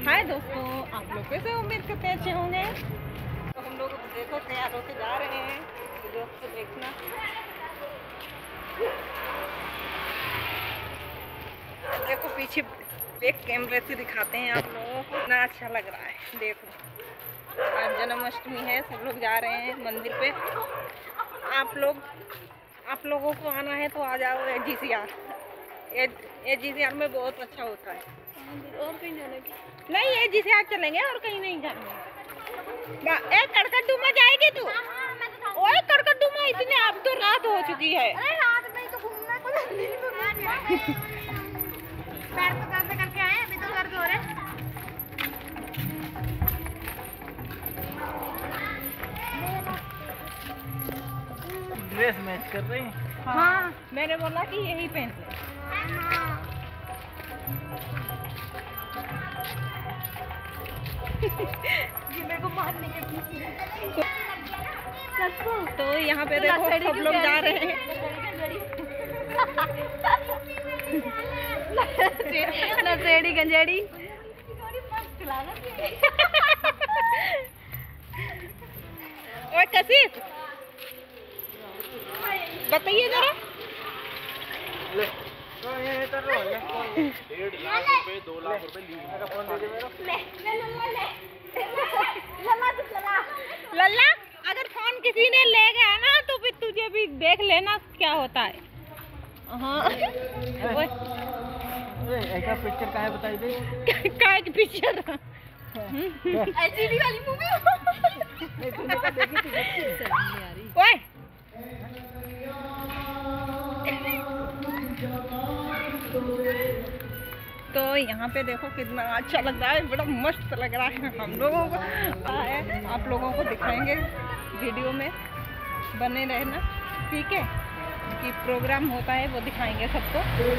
हाय दोस्तों, आप लोग कैसे उम्मीद करते हैं अच्छे होंगे। तो हम लोग देखो तैयार होके जा रहे हैं, दोस्तों देखना। देखो पीछे बैक कैमरे से दिखाते हैं आप लोगों को, कितना अच्छा लग रहा है। देखो आज जन्माष्टमी है, सब लोग जा रहे हैं मंदिर पे। आप लोगों को आना है तो आ जाओ AGCR। AGCR में बहुत अच्छा होता है। और कहीं जाने की नहीं, AGCR चलेंगे और कहीं नहीं जाएंगे। एक कड़कड़डुमा जाएगी तू? ओए कड़कड़डुमा इतने, अब तो रात हो चुकी है। अरे रात में तो घूमना पैर तो दर्द करके आए, अभी तो दर्द हो रहा है। ड्रेस मैच कर रही है। हाँ, मैंने बोला कि यही पहन ले। मेरे को मारने के पीछे। तो यहाँ पे देखो सब लोग जा रहे हैं। नशेड़ी गंजेड़ी ओए कशिश, बताइए जरा। 1.5 लाख रुपए 2 लाख रुपए लीजिए। फोन दे दे मेरा। लल्ला, अगर फोन किसी ने ले गया ना तो फिर तुझे भी देख लेना क्या होता है। हाँ ऐसा पिक्चर का है बताई दे। काय की पिक्चर एचडी वाली मूवी ओए तो यहाँ पे देखो कितना अच्छा लग रहा है, बड़ा मस्त लग रहा है हम लोगों को। आप लोगों को दिखाएंगे वीडियो में, बने रहना, ठीक है। कि प्रोग्राम होता है वो दिखाएंगे सबको।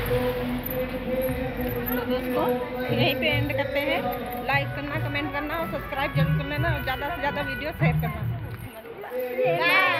तो दोस्तों यहीं पे एंड करते हैं। लाइक करना, कमेंट करना और सब्सक्राइब जरूर कर लेना, और ज़्यादा से ज़्यादा वीडियो शेयर करना।